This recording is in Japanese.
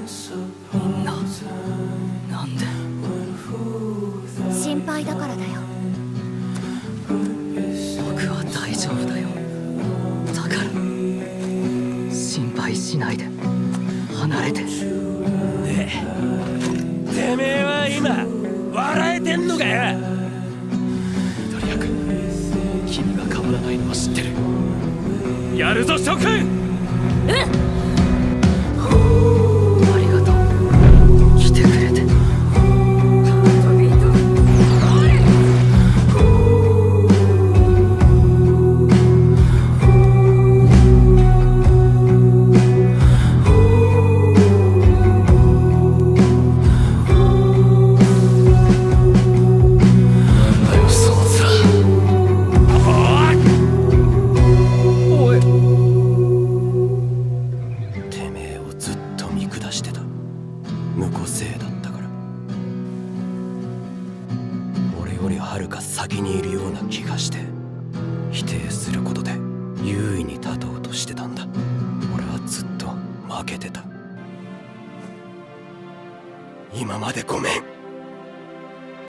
みんななんで。 心配だからだよ。 僕は大丈夫だよ。だから心配しないで離れて。 てめえは今笑えてんのかよ。 とにかく君が変わらないのは知ってる。 やるぞ諸君。 ありがとう来てくれて。 無個性だったから。俺よりはるか先にいるような気がして、否定することで優位に立とうとしてたんだ。俺はずっと負けてた。今までごめん。